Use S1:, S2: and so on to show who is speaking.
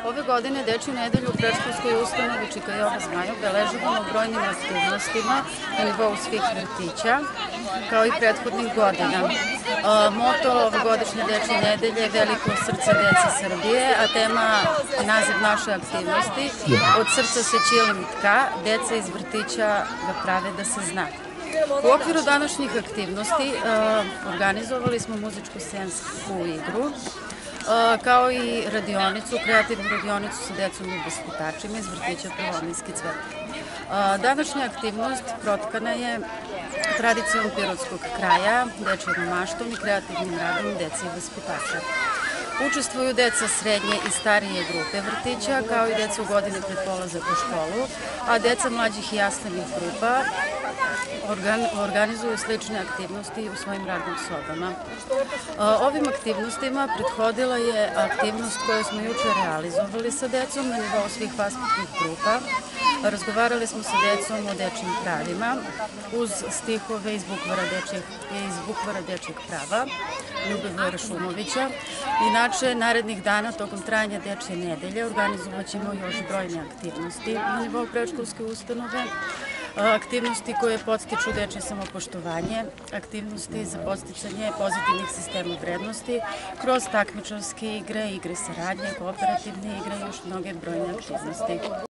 S1: Ove godine Dečiju nedelju u predškolskoj ustanovi Čika Jova Zmaj obeležavamo brojnim aktivnostima na nivou svih vrtića, kao i prethodnih godina. Moto ovogodišnje Dečije nedelje je Veliko srce dece Srbije, a tema i naziv naše aktivnosti Od srca se ćilim tka, deca iz vrtića ga prave da se zna. U okviru današnjih aktivnosti organizovali smo muzičko-scensku igru, kao i radionicu, kreativnu radionicu sa decom i vaspitačima iz vrtića Prvominski cvet. Današnja aktivnost protkana je tradicijom pirotskog kraja, dečijom maštom i kreativnim radom dece i vaspitača. Učestvuju deca srednje i starije grupe vrtića, kao i deca u godine pred polazak u školu, a deca mlađih i jaslenih grupa organizuju slične aktivnosti u svojim radnim sobama. Ovim aktivnostima prethodila je aktivnost koju smo juče realizovali sa decom na nivou svih vaspitnih grupa. Razgovarali smo sa decom o dečijim pravima uz stihove iz bukvara dečijeg prava Ljubomira Šumovića. Inače, narednih dana tokom trajanja Dečije nedelje organizovat ćemo još brojne aktivnosti na nivou predškolske ustanove, aktivnosti koje podstiču dečije samopoštovanje, aktivnosti za podsticanje pozitivnih sistema vrednosti kroz takmičarske igre, igre saradnje, kooperativne igre i još mnoge brojne aktivnosti.